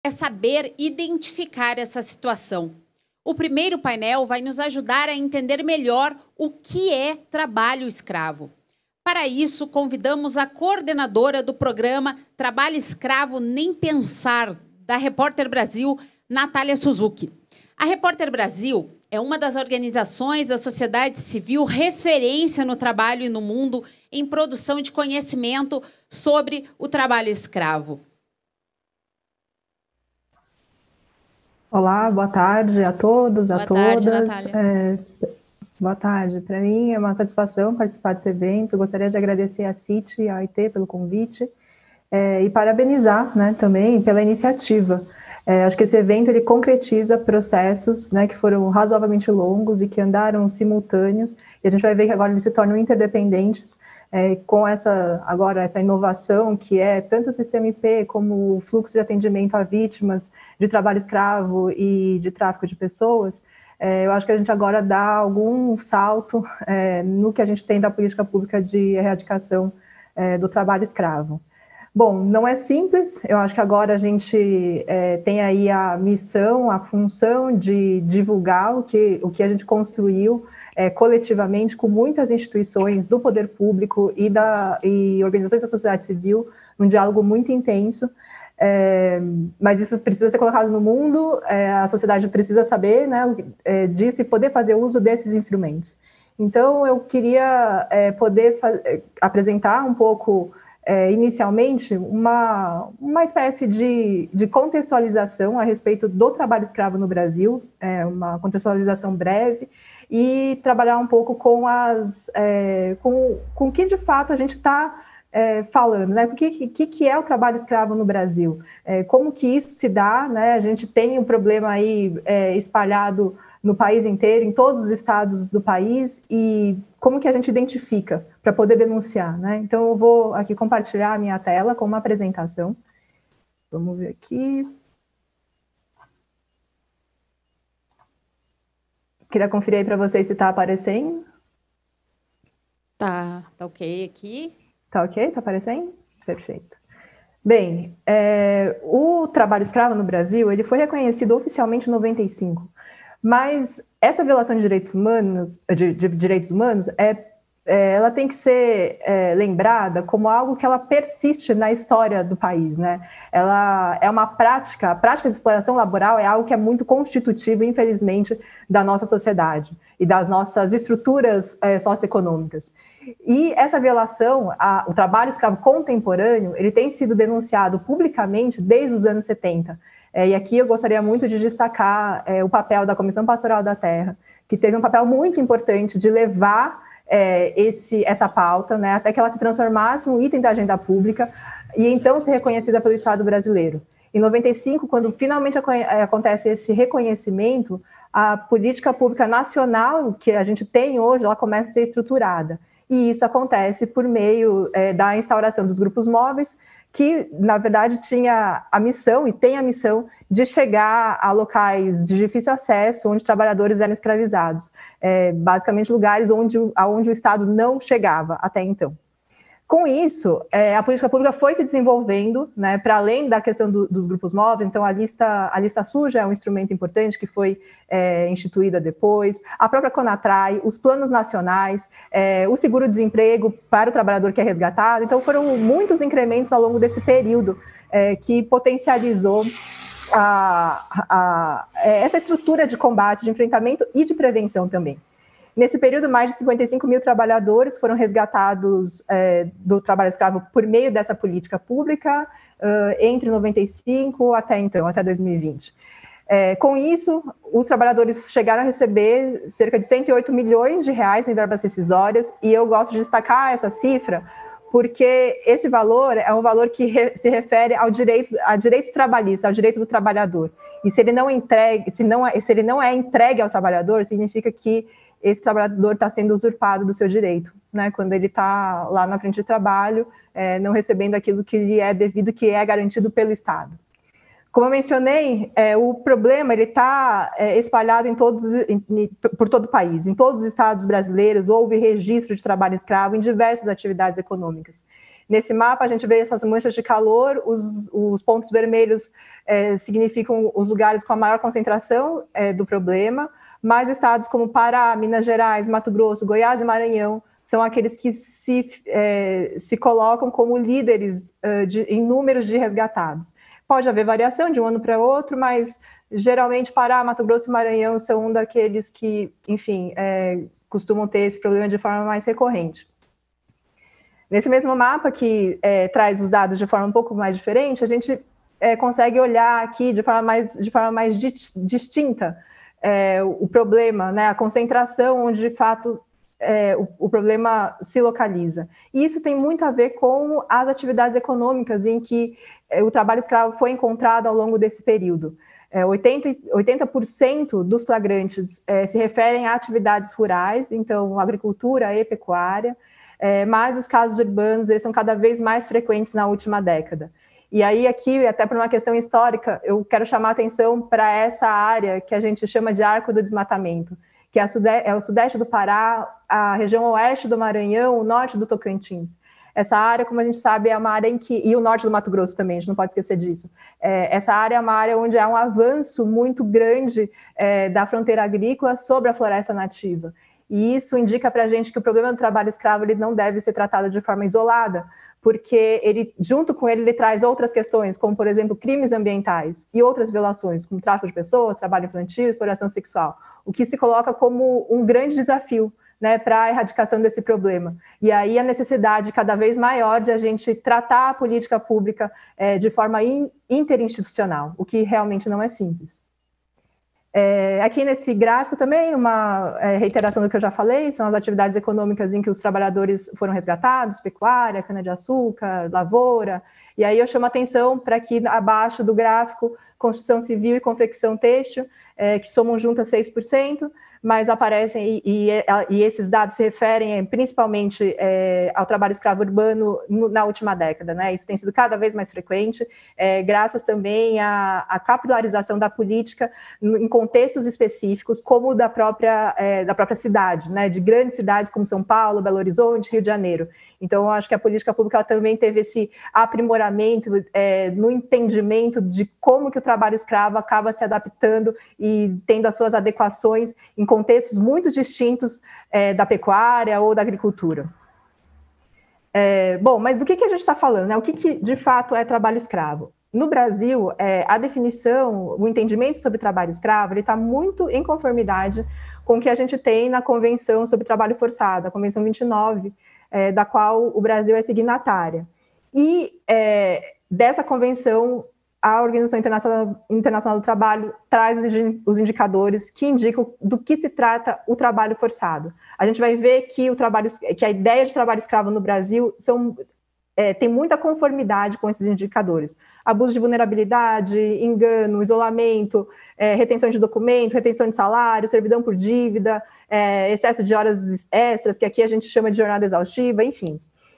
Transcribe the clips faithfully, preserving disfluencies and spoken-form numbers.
é saber identificar essa situação. O primeiro painel vai nos ajudar a entender melhor o que é trabalho escravo. Para isso, convidamos a coordenadora do programa Trabalho Escravo Nem Pensar, da Repórter Brasil, Natália Suzuki. A Repórter Brasil é uma das organizações da sociedade civil referência no trabalho e no mundo em produção de conhecimento sobre o trabalho escravo. Olá, boa tarde a todos, boa a todas. Boa tarde, Natália. É, boa tarde. Para mim é uma satisfação participar desse evento. Eu gostaria de agradecer à C I T e à O I T pelo convite é, e parabenizar, né, também pela iniciativa. É, acho que esse evento ele concretiza processos, né, que foram razoavelmente longos e que andaram simultâneos, e a gente vai ver que agora eles se tornam interdependentes, é, com essa, agora, essa inovação que é tanto o sistema I P como o fluxo de atendimento a vítimas de trabalho escravo e de tráfico de pessoas. É, eu acho que a gente agora dá algum salto é, no que a gente tem da política pública de erradicação é, do trabalho escravo. Bom, não é simples, eu acho que agora a gente é, tem aí a missão, a função de divulgar o que, o que a gente construiu é, coletivamente com muitas instituições do poder público e, da, e organizações da sociedade civil, num diálogo muito intenso, é, mas isso precisa ser colocado no mundo, é, a sociedade precisa saber, né, é, disso e poder fazer uso desses instrumentos. Então, eu queria é, poder fazer, apresentar um pouco... É, inicialmente, uma, uma espécie de, de contextualização a respeito do trabalho escravo no Brasil, é, uma contextualização breve, e trabalhar um pouco com as é, com, com o que de fato a gente está é, falando, né? O que, que, que é o trabalho escravo no Brasil? É, como que isso se dá, né? A gente tem um problema aí é, espalhado no país inteiro, em todos os estados do país, e como que a gente identifica para poder denunciar, né? Então, eu vou aqui compartilhar a minha tela com uma apresentação. Vamos ver aqui. Queria conferir aí para vocês se está aparecendo. Tá, tá ok aqui. Tá ok? Tá aparecendo? Perfeito. Bem, é, o trabalho escravo no Brasil, ele foi reconhecido oficialmente em noventa e cinco, mas essa violação de direitos humanos, de, de direitos humanos é, é, ela tem que ser é, lembrada como algo que ela persiste na história do país, né? Ela é uma prática, a prática de exploração laboral é algo que é muito constitutivo, infelizmente, da nossa sociedade e das nossas estruturas é, socioeconômicas. E essa violação, a, o trabalho escravo contemporâneo, ele tem sido denunciado publicamente desde os anos setenta. É, e aqui eu gostaria muito de destacar é, o papel da Comissão Pastoral da Terra, que teve um papel muito importante de levar é, esse, essa pauta, né, até que ela se transformasse em um item da agenda pública e então ser reconhecida pelo Estado brasileiro. Em noventa e cinco, quando finalmente acontece esse reconhecimento, a política pública nacional que a gente tem hoje, ela começa a ser estruturada. E isso acontece por meio é, da instauração dos grupos móveis, que, na verdade, tinha a missão, e tem a missão, de chegar a locais de difícil acesso, onde trabalhadores eram escravizados. É, basicamente, lugares onde, onde o Estado não chegava até então. Com isso, é, a política pública foi se desenvolvendo, né, para além da questão do, dos grupos móveis. Então, a lista, a lista suja é um instrumento importante que foi é, instituída depois, a própria CONATRAI, os planos nacionais, é, o seguro-desemprego para o trabalhador que é resgatado. Então, foram muitos incrementos ao longo desse período é, que potencializou a, a, a, essa estrutura de combate, de enfrentamento e de prevenção também. Nesse período, mais de cinquenta e cinco mil trabalhadores foram resgatados é, do trabalho escravo por meio dessa política pública, uh, entre noventa e cinco até então, até dois mil e vinte. É, com isso, os trabalhadores chegaram a receber cerca de cento e oito milhões de reais em verbas rescisórias, e eu gosto de destacar essa cifra, porque esse valor é um valor que re, se refere ao direito, a direitos trabalhistas, ao direito do trabalhador. E se ele não, entregue, se não, se ele não é entregue ao trabalhador, significa que esse trabalhador está sendo usurpado do seu direito, né? Quando ele está lá na frente de trabalho, é, não recebendo aquilo que lhe é devido, que é garantido pelo Estado. Como eu mencionei, é, o problema está é, espalhado em todos, em, por todo o país. Em todos os estados brasileiros houve registro de trabalho escravo em diversas atividades econômicas. Nesse mapa, a gente vê essas manchas de calor, os, os pontos vermelhos é, significam os lugares com a maior concentração é, do problema, mas estados como Pará, Minas Gerais, Mato Grosso, Goiás e Maranhão são aqueles que se, é, se colocam como líderes é, de, em números de resgatados. Pode haver variação de um ano para outro, mas geralmente Pará, Mato Grosso e Maranhão são um daqueles que, enfim, é, costumam ter esse problema de forma mais recorrente. Nesse mesmo mapa, que é, traz os dados de forma um pouco mais diferente, a gente é, consegue olhar aqui de forma mais, de forma mais di distinta é, o, o problema, né, a concentração onde, de fato, é, o, o problema se localiza. E isso tem muito a ver com as atividades econômicas em que é, o trabalho escravo foi encontrado ao longo desse período. É, oitenta por cento dos flagrantes é, se referem a atividades rurais, então agricultura e pecuária, é, mas os casos urbanos eles são cada vez mais frequentes na última década. E aí aqui, até por uma questão histórica, eu quero chamar a atenção para essa área que a gente chama de Arco do Desmatamento, que é, é o sudeste do Pará, a região oeste do Maranhão, o norte do Tocantins. Essa área, como a gente sabe, é uma área em que... E o norte do Mato Grosso também, a gente não pode esquecer disso. É, essa área é uma área onde há um avanço muito grande é, da fronteira agrícola sobre a floresta nativa. E isso indica para a gente que o problema do trabalho escravo ele não deve ser tratado de forma isolada, porque ele, junto com ele, ele traz outras questões, como, por exemplo, crimes ambientais e outras violações, como tráfico de pessoas, trabalho infantil, exploração sexual, o que se coloca como um grande desafio, né, para a erradicação desse problema. E aí a necessidade cada vez maior de a gente tratar a política pública é, de forma in, interinstitucional, o que realmente não é simples. É, aqui nesse gráfico também, uma é, reiteração do que eu já falei, são as atividades econômicas em que os trabalhadores foram resgatados, pecuária, cana-de-açúcar, lavoura, e aí eu chamo a atenção para aqui abaixo do gráfico, construção civil e confecção têxtil, é, que somam juntas seis por cento, mas aparecem, e, e, e esses dados se referem principalmente é, ao trabalho escravo urbano no, na última década, né? Isso tem sido cada vez mais frequente, é, graças também à, à capilarização da política em contextos específicos, como da própria, é, da própria cidade, né? De grandes cidades como São Paulo, Belo Horizonte, Rio de Janeiro. Então, eu acho que a política pública também teve esse aprimoramento é, no entendimento de como que o trabalho escravo acaba se adaptando e tendo as suas adequações em contextos muito distintos é, da pecuária ou da agricultura. É, bom, mas do que, que a gente está falando, né? O que, que de fato é trabalho escravo? No Brasil, é, a definição, o entendimento sobre trabalho escravo, ele está muito em conformidade com o que a gente tem na Convenção sobre Trabalho Forçado, a Convenção vinte e nove, é, da qual o Brasil é signatária. E é, dessa convenção, a Organização Internacional, Internacional do Trabalho traz os indicadores que indicam do que se trata o trabalho forçado. A gente vai ver que, o trabalho, que a ideia de trabalho escravo no Brasil são, é, tem muita conformidade com esses indicadores. Abuso de vulnerabilidade, engano, isolamento, é, retenção de documento, retenção de salário, servidão por dívida, é, excesso de horas extras, que aqui a gente chama de jornada exaustiva, enfim.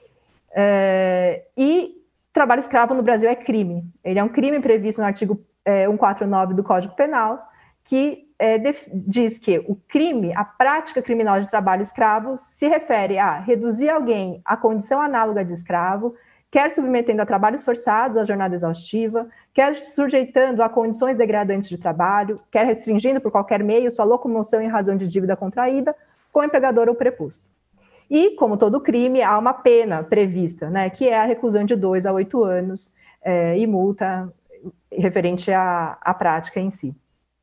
É, e trabalho escravo no Brasil é crime. Ele é um crime previsto no artigo é, cento e quarenta e nove do Código Penal, que é, diz que o crime, a prática criminosa de trabalho escravo, se refere a reduzir alguém à condição análoga de escravo, quer submetendo a trabalhos forçados, a jornada exaustiva, quer sujeitando a condições degradantes de trabalho, quer restringindo por qualquer meio sua locomoção em razão de dívida contraída, com o empregador ou preposto. E, como todo crime, há uma pena prevista, né, que é a reclusão de dois a oito anos é, e multa referente à, à prática em si.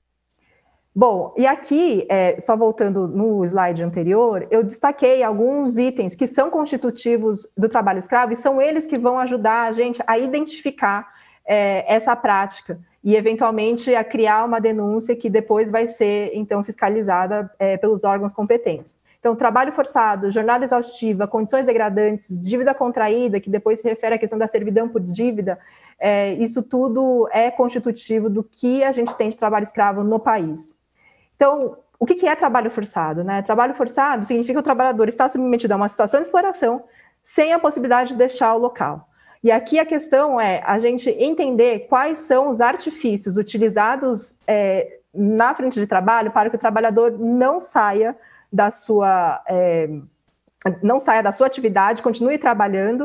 Bom, e aqui, é, só voltando no slide anterior, eu destaquei alguns itens que são constitutivos do trabalho escravo e são eles que vão ajudar a gente a identificar é, essa prática e, eventualmente, a criar uma denúncia que depois vai ser, então, fiscalizada é, pelos órgãos competentes. Então, trabalho forçado, jornada exaustiva, condições degradantes, dívida contraída, que depois se refere à questão da servidão por dívida, é, isso tudo é constitutivo do que a gente tem de trabalho escravo no país. Então, o que é trabalho forçado, né? Trabalho forçado significa que o trabalhador está submetido a uma situação de exploração sem a possibilidade de deixar o local. E aqui a questão é a gente entender quais são os artifícios utilizados é, na frente de trabalho para que o trabalhador não saia da sua, é, não saia da sua atividade, continue trabalhando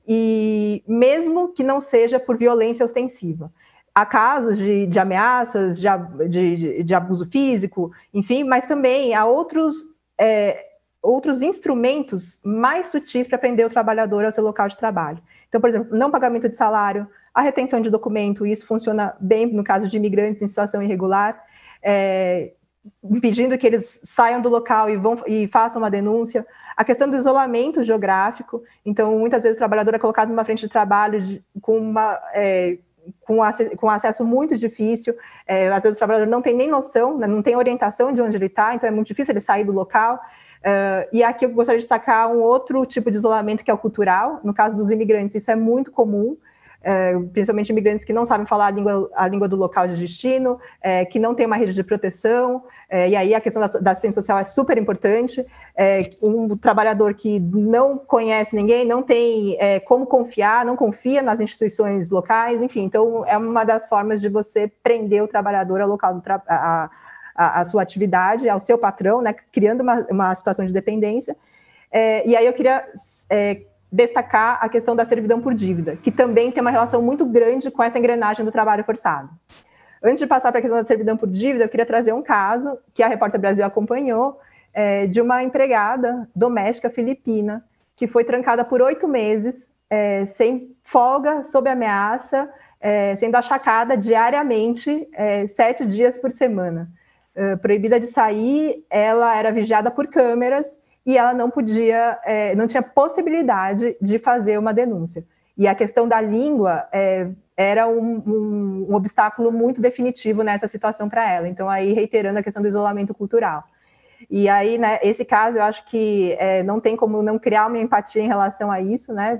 e mesmo que não seja por violência ostensiva. Há casos de, de ameaças, de, de, de abuso físico, enfim, mas também há outros, é, outros instrumentos mais sutis para prender o trabalhador ao seu local de trabalho. Então, por exemplo, não pagamento de salário, a retenção de documento, isso funciona bem no caso de imigrantes em situação irregular, é, impedindo que eles saiam do local e, vão, e façam uma denúncia. A questão do isolamento geográfico, então, muitas vezes o trabalhador é colocado numa frente de trabalho de, com uma... É, Com, com acesso muito difícil, é, às vezes o trabalhador não tem nem noção, né, não tem orientação de onde ele está, então é muito difícil ele sair do local. Uh, e aqui eu gostaria de destacar um outro tipo de isolamento que é o cultural. No caso dos imigrantes, isso é muito comum, uh, principalmente imigrantes que não sabem falar a língua, a língua do local de destino, uh, que não tem uma rede de proteção, uh, e aí a questão da, da assistência social é super importante. Uh, um trabalhador que não conhece ninguém, não tem uh, como confiar, não confia nas instituições locais, enfim, então é uma das formas de você prender o trabalhador ao local do trabalho, A, a sua atividade, ao seu patrão, né, criando uma, uma situação de dependência. É, e aí eu queria é, destacar a questão da servidão por dívida, que também tem uma relação muito grande com essa engrenagem do trabalho forçado. Antes de passar para a questão da servidão por dívida, eu queria trazer um caso que a Repórter Brasil acompanhou, é, de uma empregada doméstica filipina, que foi trancada por oito meses, é, sem folga, sob ameaça, é, sendo achacada diariamente, é, sete dias por semana. Uh, proibida de sair, ela era vigiada por câmeras e ela não podia, é, não tinha possibilidade de fazer uma denúncia. E a questão da língua é, era um, um, um obstáculo muito definitivo nessa situação para ela. Então, aí, reiterando a questão do isolamento cultural. E aí, né, esse caso, eu acho que é, não tem como não criar uma empatia em relação a isso, né?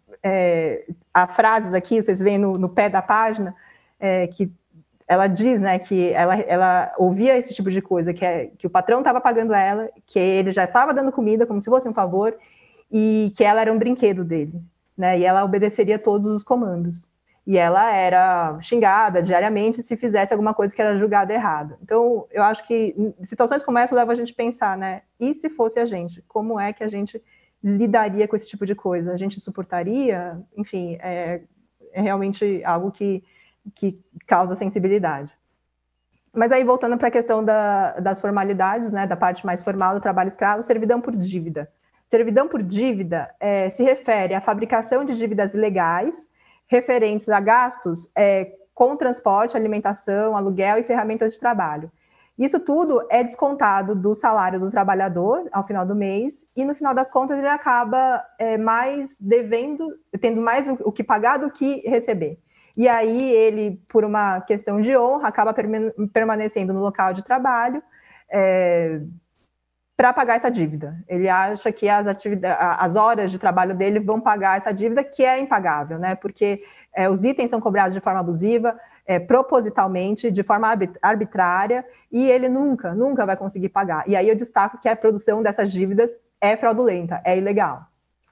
É, há frases aqui, vocês veem no, no pé da página, é, que ela diz, né, que ela, ela ouvia esse tipo de coisa, que, é, que o patrão estava pagando ela, que ele já estava dando comida como se fosse um favor, e que ela era um brinquedo dele, né, e ela obedeceria todos os comandos. E ela era xingada diariamente se fizesse alguma coisa que era julgada errada. Então, eu acho que situações como essa levam a gente a pensar, né, e se fosse a gente? Como é que a gente lidaria com esse tipo de coisa? A gente suportaria? Enfim, é, é realmente algo que que causa sensibilidade. Mas aí, voltando para a questão da, das formalidades, né, da parte mais formal do trabalho escravo, servidão por dívida. Servidão por dívida é, se refere à fabricação de dívidas ilegais referentes a gastos é, com transporte, alimentação, aluguel e ferramentas de trabalho. Isso tudo é descontado do salário do trabalhador ao final do mês e, no final das contas, ele acaba é, mais devendo, tendo mais o, o que pagar do que receber. E aí ele, por uma questão de honra, acaba permanecendo no local de trabalho é, para pagar essa dívida. Ele acha que as, as horas de trabalho dele vão pagar essa dívida, que é impagável, né? Porque é, os itens são cobrados de forma abusiva, é, propositalmente, de forma arbitrária, e ele nunca, nunca vai conseguir pagar. E aí eu destaco que a produção dessas dívidas é fraudulenta, é ilegal.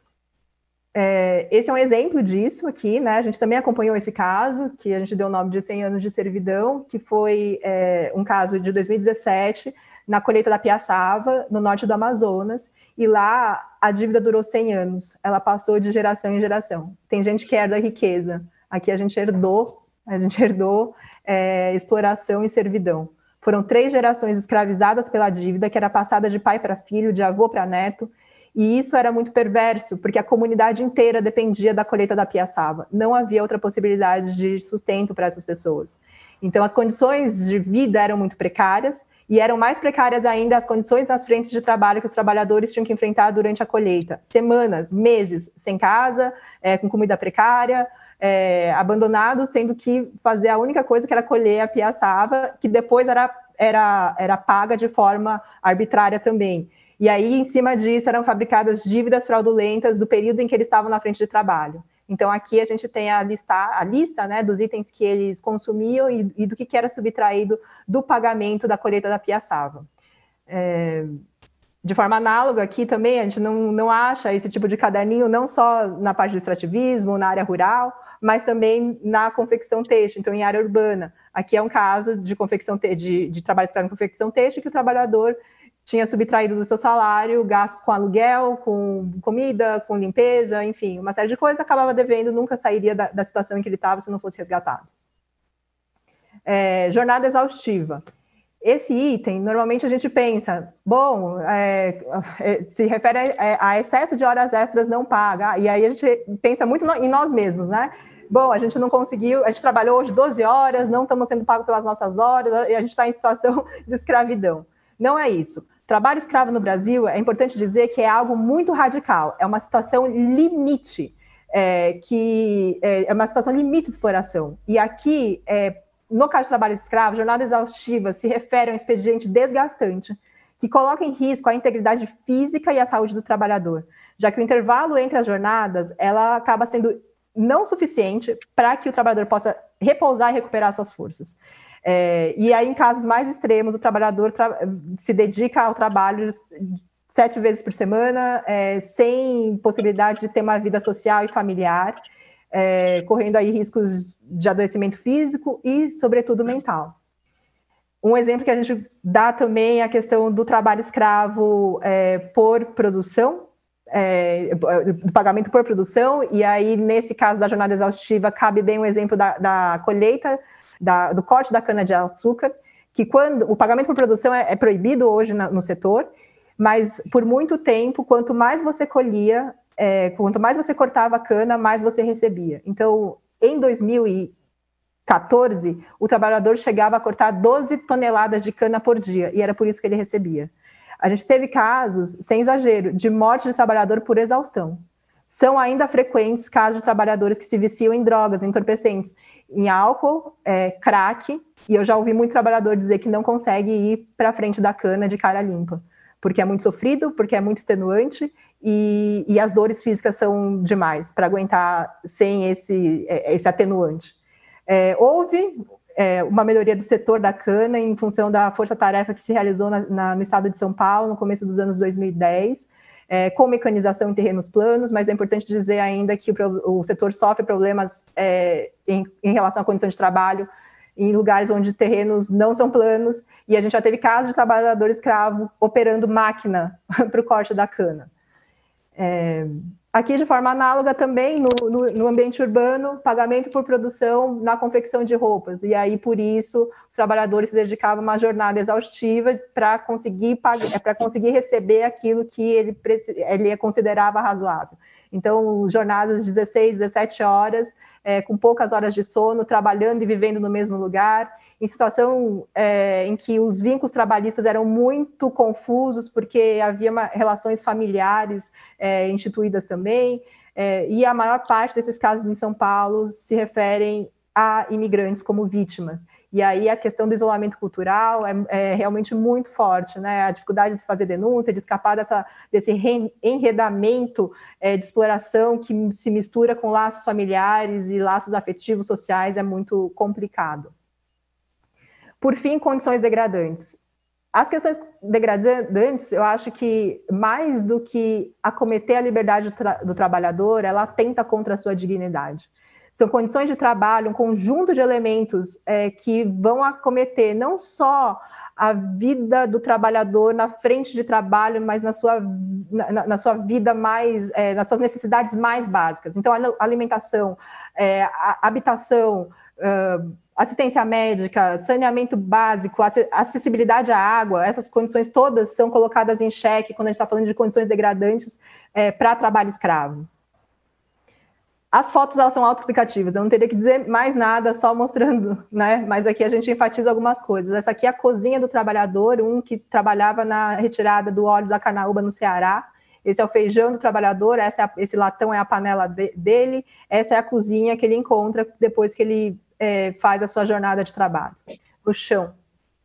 É, esse é um exemplo disso aqui, né? A gente também acompanhou esse caso, que a gente deu o nome de cem anos de servidão, que foi é, um caso de dois mil e dezessete, na colheita da piaçava, no norte do Amazonas, e lá a dívida durou cem anos, ela passou de geração em geração. Tem gente que herda riqueza, aqui a gente herdou, a gente herdou é, exploração e servidão. Foram três gerações escravizadas pela dívida, que era passada de pai para filho, de avô para neto. E isso era muito perverso, porque a comunidade inteira dependia da colheita da piaçava. Não havia outra possibilidade de sustento para essas pessoas. Então, as condições de vida eram muito precárias, e eram mais precárias ainda as condições nas frentes de trabalho que os trabalhadores tinham que enfrentar durante a colheita. Semanas, meses, sem casa, é, com comida precária, é, abandonados, tendo que fazer a única coisa que era colher a piaçava, que depois era, era, era paga de forma arbitrária também. E aí, em cima disso, eram fabricadas dívidas fraudulentas do período em que eles estavam na frente de trabalho. Então, aqui a gente tem a lista, a lista né, dos itens que eles consumiam e, e do que, que era subtraído do pagamento da colheita da piaçava. É, de forma análoga, aqui também a gente não, não acha esse tipo de caderninho não só na parte do extrativismo, na área rural, mas também na confecção têxtil, então em área urbana. Aqui é um caso de confecção de, de trabalho escravo em confecção têxtil, que o trabalhador tinha subtraído do seu salário gastos com aluguel, com comida, com limpeza, enfim, uma série de coisas, acabava devendo, nunca sairia da, da situação em que ele estava se não fosse resgatado. É, jornada exaustiva. Esse item, normalmente a gente pensa, bom, é, é, se refere a, a excesso de horas extras não paga, e aí a gente pensa muito no, em nós mesmos, né? Bom, a gente não conseguiu, a gente trabalhou hoje doze horas, não estamos sendo pagos pelas nossas horas, e a gente está em situação de escravidão. Não é isso. Trabalho escravo no Brasil, é importante dizer que é algo muito radical, é uma situação limite, é, que é, é uma situação limite de exploração. E aqui, é, no caso de trabalho escravo, jornada exaustiva se refere a um expediente desgastante, que coloca em risco a integridade física e a saúde do trabalhador, já que o intervalo entre as jornadas, ela acaba sendo não suficiente para que o trabalhador possa repousar e recuperar suas forças. É, e aí, em casos mais extremos, o trabalhador tra se dedica ao trabalho sete vezes por semana, é, sem possibilidade de ter uma vida social e familiar, é, correndo aí riscos de adoecimento físico e, sobretudo, mental. Um exemplo que a gente dá também é a questão do trabalho escravo é, por produção, é, do pagamento por produção, e aí, nesse caso da jornada exaustiva, cabe bem o exemplo da, da colheita, Da, do corte da cana-de-açúcar, que quando o pagamento por produção é, é proibido hoje na, no setor, mas por muito tempo, quanto mais você colhia, é, quanto mais você cortava a cana, mais você recebia. Então, em dois mil e quatorze, o trabalhador chegava a cortar doze toneladas de cana por dia, e era por isso que ele recebia. A gente teve casos, sem exagero, de morte de trabalhador por exaustão. São ainda frequentes casos de trabalhadores que se viciam em drogas, entorpecentes, em álcool, é, crack, e eu já ouvi muito trabalhador dizer que não consegue ir para frente da cana de cara limpa, porque é muito sofrido, porque é muito extenuante, e, e as dores físicas são demais para aguentar sem esse, esse atenuante. É, houve é, uma melhoria do setor da cana em função da força-tarefa que se realizou na, na, no estado de São Paulo no começo dos anos dois mil e dez, É, com mecanização em terrenos planos, mas é importante dizer ainda que o, o setor sofre problemas é, em, em relação à condição de trabalho em lugares onde terrenos não são planos, e a gente já teve casos de trabalhador escravo operando máquina para o corte da cana. É, aqui, de forma análoga também, no, no, no ambiente urbano, pagamento por produção na confecção de roupas, e aí, por isso, os trabalhadores se dedicavam a uma jornada exaustiva para conseguir, para conseguir receber aquilo que ele, ele considerava razoável. Então, jornadas de dezesseis, dezessete horas, é, com poucas horas de sono, trabalhando e vivendo no mesmo lugar, em situação é, em que os vínculos trabalhistas eram muito confusos, porque havia uma, relações familiares é, instituídas também, é, e a maior parte desses casos em São Paulo se referem a imigrantes como vítimas. E aí a questão do isolamento cultural é, é realmente muito forte, né? A dificuldade de fazer denúncia, de escapar dessa, desse enredamento é, de exploração que se mistura com laços familiares e laços afetivos sociais é muito complicado. Por fim, condições degradantes. As questões degradantes, eu acho que mais do que acometer a liberdade do, tra do trabalhador, ela atenta contra a sua dignidade. São condições de trabalho, um conjunto de elementos é, que vão acometer não só a vida do trabalhador na frente de trabalho, mas na sua, na, na sua vida mais, é, nas suas necessidades mais básicas. Então, a alimentação, é, a habitação, uh, assistência médica, saneamento básico, acessibilidade à água, essas condições todas são colocadas em xeque quando a gente está falando de condições degradantes é, para trabalho escravo. As fotos, elas são autoexplicativas, eu não teria que dizer mais nada, só mostrando, né? Mas aqui a gente enfatiza algumas coisas. Essa aqui é a cozinha do trabalhador, um que trabalhava na retirada do óleo da carnaúba no Ceará. Esse é o feijão do trabalhador, essa é a, esse latão é a panela de, dele, essa é a cozinha que ele encontra depois que ele é, faz a sua jornada de trabalho, no chão.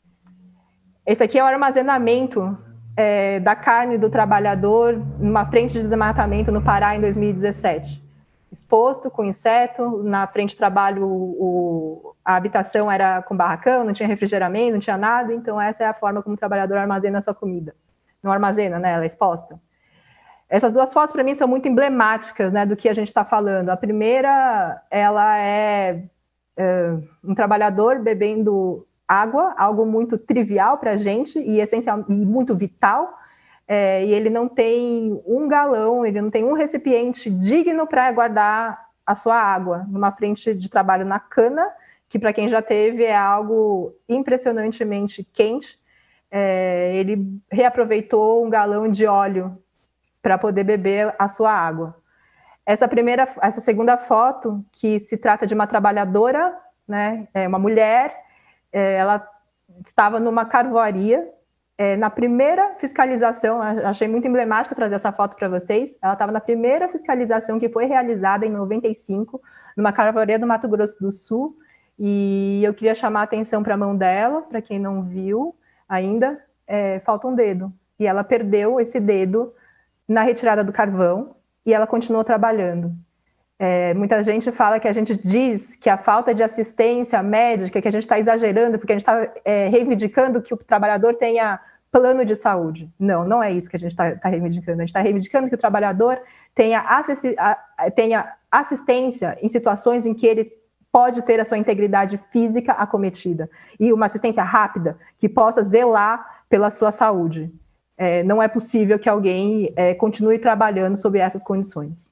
Esse aqui é o armazenamento é, da carne do trabalhador numa frente de desmatamento no Pará em dois mil e dezessete. Exposto com inseto, na frente de trabalho o, a habitação era com barracão, não tinha refrigeramento, não tinha nada, então essa é a forma como o trabalhador armazena a sua comida. Não armazena, né? Ela é exposta. Essas duas fotos, para mim, são muito emblemáticas, né, do que a gente está falando. A primeira, ela é uh, um trabalhador bebendo água, algo muito trivial para a gente e essencial e muito vital, é, e ele não tem um galão, ele não tem um recipiente digno para guardar a sua água numa frente de trabalho na cana, que para quem já teve é algo impressionantemente quente. É, ele reaproveitou um galão de óleo para poder beber a sua água. Essa primeira, essa segunda foto, que se trata de uma trabalhadora, né, é uma mulher, é, ela estava numa carvoaria. É, na primeira fiscalização, achei muito emblemático trazer essa foto para vocês, ela estava na primeira fiscalização que foi realizada em noventa e cinco, numa carvoaria do Mato Grosso do Sul, e eu queria chamar a atenção para a mão dela, para quem não viu ainda, é, falta um dedo, e ela perdeu esse dedo na retirada do carvão, e ela continuou trabalhando. É, muita gente fala que a gente diz que a falta de assistência médica, que a gente está exagerando, porque a gente está é, reivindicando que o trabalhador tenha plano de saúde. Não, não é isso que a gente está tá reivindicando. A gente está reivindicando que o trabalhador tenha, assissi a, tenha assistência em situações em que ele pode ter a sua integridade física acometida. E uma assistência rápida, que possa zelar pela sua saúde. É, não é possível que alguém é, continue trabalhando sob essas condições.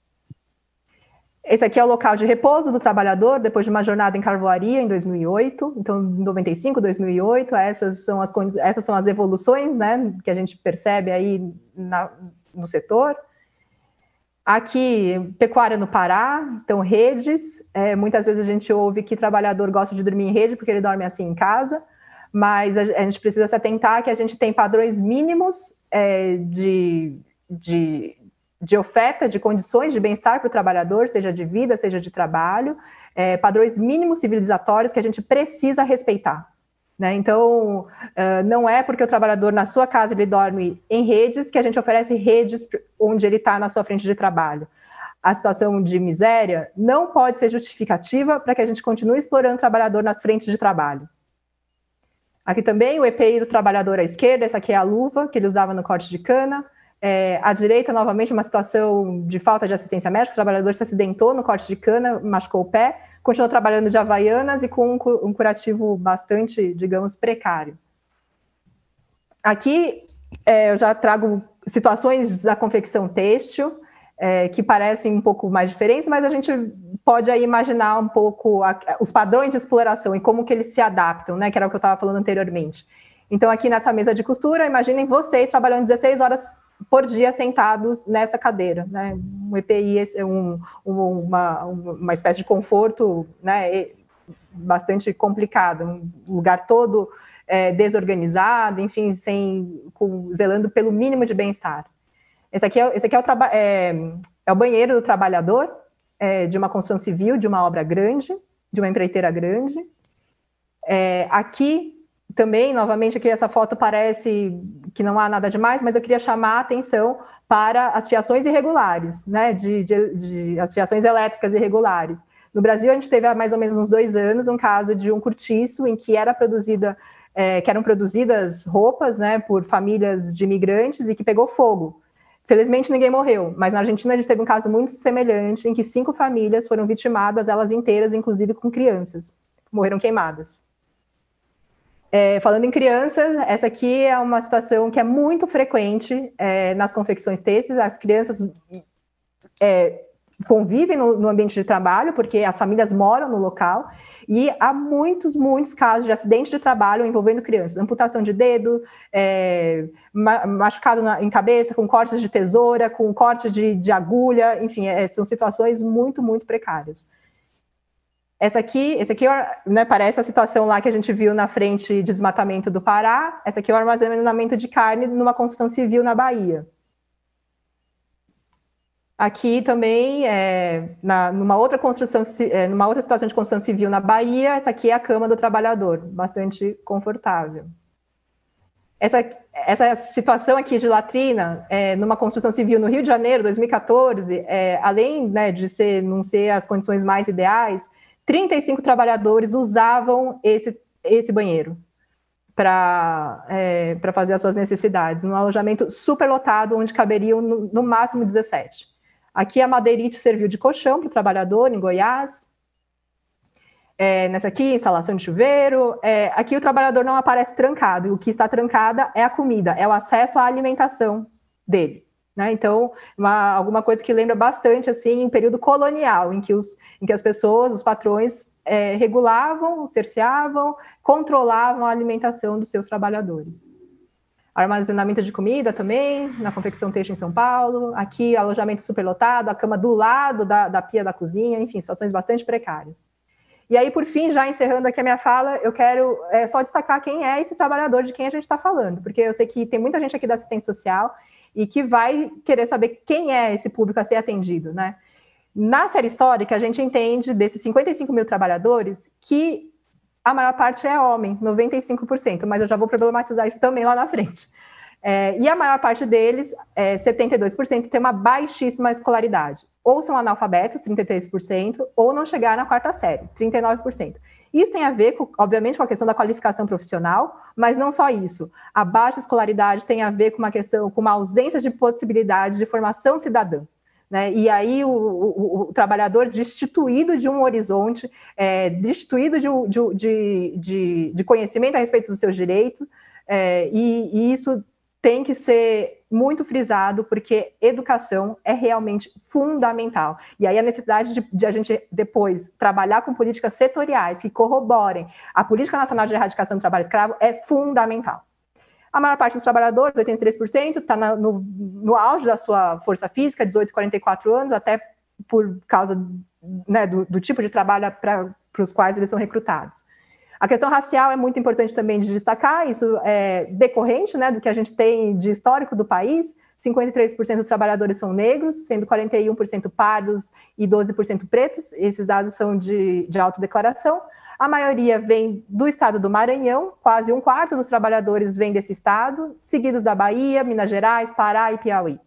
Esse aqui é o local de repouso do trabalhador, depois de uma jornada em carvoaria em dois mil e oito. Então, em noventa e cinco, dois mil e oito, essas são as, essas são as evoluções, né, que a gente percebe aí na, no setor. Aqui, pecuária no Pará, então redes. É, muitas vezes a gente ouve que trabalhador gosta de dormir em rede porque ele dorme assim em casa, mas a, a gente precisa se atentar que a gente tem padrões mínimos é, de... de de oferta de condições de bem-estar para o trabalhador, seja de vida, seja de trabalho, é, padrões mínimos civilizatórios que a gente precisa respeitar. Né? Então, uh, não é porque o trabalhador na sua casa ele dorme em redes que a gente oferece redes onde ele está na sua frente de trabalho. A situação de miséria não pode ser justificativa para que a gente continue explorando o trabalhador nas frentes de trabalho. Aqui também o E P I do trabalhador à esquerda, essa aqui é a luva que ele usava no corte de cana. É, à direita, novamente, uma situação de falta de assistência médica, o trabalhador se acidentou no corte de cana, machucou o pé, continuou trabalhando de havaianas e com um, um curativo bastante, digamos, precário. Aqui, é, eu já trago situações da confecção têxtil, é, que parecem um pouco mais diferentes, mas a gente pode aí imaginar um pouco a, os padrões de exploração e como que eles se adaptam, né, que era o que eu estava falando anteriormente. Então, aqui nessa mesa de costura, imaginem vocês trabalhando dezesseis horas por dia sentados nessa cadeira, né? Um E P I é um, um, uma, uma espécie de conforto, né, bastante complicado, um lugar todo é, desorganizado, enfim, sem, com, zelando pelo mínimo de bem-estar. Esse aqui, é, esse aqui é, o é, é o banheiro do trabalhador, é, de uma construção civil, de uma obra grande, de uma empreiteira grande. É, aqui, também, novamente, aqui essa foto parece que não há nada demais, mas eu queria chamar a atenção para as fiações irregulares, né, de, de, de, as fiações elétricas irregulares. No Brasil, a gente teve há mais ou menos uns dois anos um caso de um cortiço em que, era produzida, é, que eram produzidas roupas, né, por famílias de imigrantes e que pegou fogo. Felizmente, ninguém morreu, mas na Argentina a gente teve um caso muito semelhante em que cinco famílias foram vitimadas, elas inteiras, inclusive com crianças, morreram queimadas. É, falando em crianças, essa aqui é uma situação que é muito frequente é, nas confecções têxteis. As crianças é, convivem no, no ambiente de trabalho, porque as famílias moram no local, e há muitos, muitos casos de acidente de trabalho envolvendo crianças. Amputação de dedo, é, machucado na, em cabeça, com cortes de tesoura, com cortes de, de agulha, enfim, é, são situações muito, muito precárias. Essa aqui, esse aqui né, parece a situação lá que a gente viu na frente de desmatamento do Pará. Essa aqui é o armazenamento de carne numa construção civil na Bahia. Aqui também, é, na, numa, outra construção, é, numa outra situação de construção civil na Bahia, essa aqui é a cama do trabalhador, bastante confortável. Essa, essa situação aqui de latrina, é, numa construção civil no Rio de Janeiro, dois mil e quatorze, é, além né, de ser, não ser as condições mais ideais, trinta e cinco trabalhadores usavam esse, esse banheiro para é, para fazer as suas necessidades, num alojamento superlotado, onde caberiam no, no máximo dezessete. Aqui a madeirite serviu de colchão para o trabalhador, em Goiás. É, nessa aqui, instalação de chuveiro, é, aqui o trabalhador não aparece trancado, e o que está trancada é a comida, é o acesso à alimentação dele. Né? Então, uma, alguma coisa que lembra bastante, assim, em período colonial, em que, os, em que as pessoas, os patrões, é, regulavam, cerceavam, controlavam a alimentação dos seus trabalhadores. Armazenamento de comida também, na confecção têxtil em São Paulo, aqui alojamento superlotado, a cama do lado da, da pia da cozinha, enfim, situações bastante precárias. E aí, por fim, já encerrando aqui a minha fala, eu quero é, só destacar quem é esse trabalhador de quem a gente está falando, porque eu sei que tem muita gente aqui da assistência social e que vai querer saber quem é esse público a ser atendido, né? Na série histórica, a gente entende desses cinquenta e cinco mil trabalhadores que a maior parte é homem, noventa e cinco por cento, mas eu já vou problematizar isso também lá na frente. É, e a maior parte deles, é, setenta e dois por cento, tem uma baixíssima escolaridade. Ou são analfabetos, trinta e três por cento, ou não chegaram na quarta série, trinta e nove por cento. Isso tem a ver, com, obviamente, com a questão da qualificação profissional, mas não só isso. A baixa escolaridade tem a ver com uma questão, com uma ausência de possibilidade de formação cidadã. Né? E aí o, o, o trabalhador destituído de um horizonte, é, destituído de, de, de, de conhecimento a respeito dos seus direitos, é, e, e isso tem que ser muito frisado, porque educação é realmente fundamental. E aí a necessidade de, de a gente depois trabalhar com políticas setoriais que corroborem a Política Nacional de Erradicação do Trabalho Escravo é fundamental. A maior parte dos trabalhadores, oitenta e três por cento, está no, no auge da sua força física, dezoito a quarenta e quatro anos, até por causa, né, do, do tipo de trabalho para os quais eles são recrutados. A questão racial é muito importante também de destacar, isso é decorrente, né, do que a gente tem de histórico do país. cinquenta e três por cento dos trabalhadores são negros, sendo quarenta e um por cento pardos e doze por cento pretos. Esses dados são de, de autodeclaração. A maioria vem do estado do Maranhão, quase um quarto dos trabalhadores vem desse estado, seguidos da Bahia, Minas Gerais, Pará e Piauí.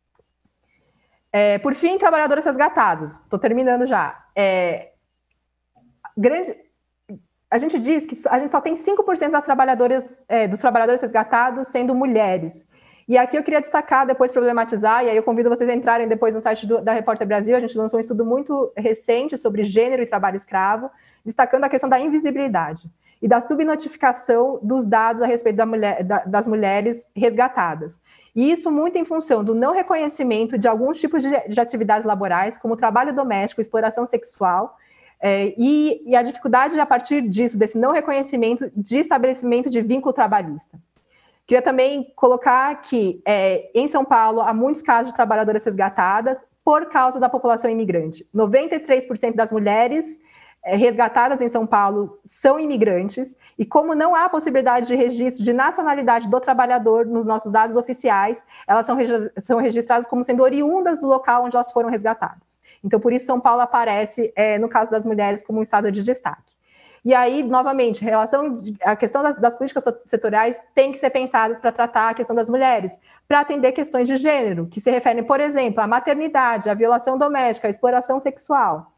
É, por fim, trabalhadores resgatados. Estou terminando já. É, grande, a gente diz que a gente só tem cinco por cento das trabalhadoras, é, dos trabalhadores resgatados sendo mulheres. E aqui eu queria destacar, depois problematizar, e aí eu convido vocês a entrarem depois no site do, da Repórter Brasil. A gente lançou um estudo muito recente sobre gênero e trabalho escravo, destacando a questão da invisibilidade e da subnotificação dos dados a respeito da mulher, da, das mulheres resgatadas. E isso muito em função do não reconhecimento de alguns tipos de, de atividades laborais, como trabalho doméstico, exploração sexual, é, e, e a dificuldade, a partir disso, desse não reconhecimento, de estabelecimento de vínculo trabalhista. Queria também colocar que, é, em São Paulo, há muitos casos de trabalhadoras resgatadas por causa da população imigrante. noventa e três por cento das mulheres resgatadas em São Paulo são imigrantes, e como não há possibilidade de registro de nacionalidade do trabalhador nos nossos dados oficiais, elas são, regi- são registradas como sendo oriundas do local onde elas foram resgatadas. Então, por isso, São Paulo aparece, é, no caso das mulheres, como um estado de destaque. E aí, novamente, relação, a questão das, das políticas setoriais tem que ser pensadas para tratar a questão das mulheres, para atender questões de gênero, que se referem, por exemplo, à maternidade, à violação doméstica, à exploração sexual.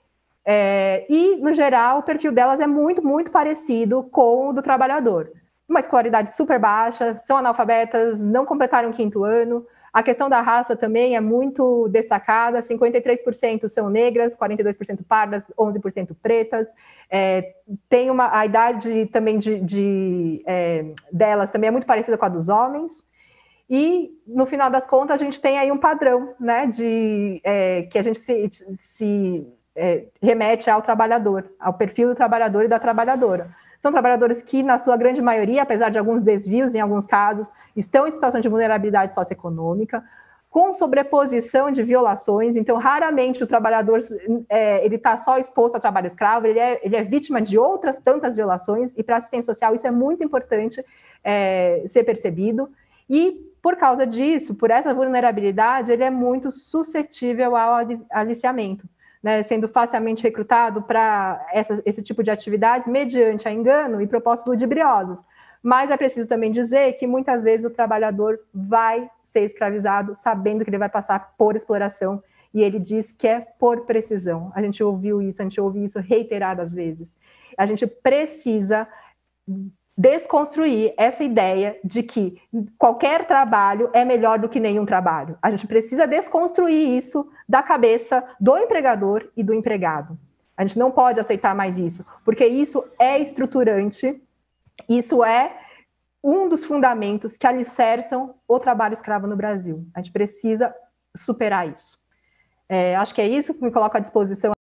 É, e, no geral, o perfil delas é muito, muito parecido com o do trabalhador. Uma escolaridade super baixa, são analfabetas, não completaram o quinto ano. A questão da raça também é muito destacada, cinquenta e três por cento são negras, quarenta e dois por cento pardas, onze por cento pretas. É, tem uma, a idade também de, de, é, delas também é muito parecida com a dos homens. E, no final das contas, a gente tem aí um padrão, né, de, é, que a gente se... se É, remete ao trabalhador, ao perfil do trabalhador e da trabalhadora. São trabalhadores que, na sua grande maioria, apesar de alguns desvios, em alguns casos, estão em situação de vulnerabilidade socioeconômica, com sobreposição de violações. Então, raramente o trabalhador é, ele está só exposto a trabalho escravo, ele é, ele é vítima de outras tantas violações, e para a assistência social isso é muito importante é, ser percebido. E, por causa disso, por essa vulnerabilidade, ele é muito suscetível ao aliciamento, né, sendo facilmente recrutado para esse tipo de atividades mediante a engano e propostas ludibriosas. Mas é preciso também dizer que muitas vezes o trabalhador vai ser escravizado sabendo que ele vai passar por exploração, e ele diz que é por precisão. A gente ouviu isso, a gente ouve isso reiteradas vezes. A gente precisa desconstruir essa ideia de que qualquer trabalho é melhor do que nenhum trabalho. A gente precisa desconstruir isso da cabeça do empregador e do empregado. A gente não pode aceitar mais isso, porque isso é estruturante, isso é um dos fundamentos que alicerçam o trabalho escravo no Brasil. A gente precisa superar isso. É, acho que é isso que me coloco à disposição.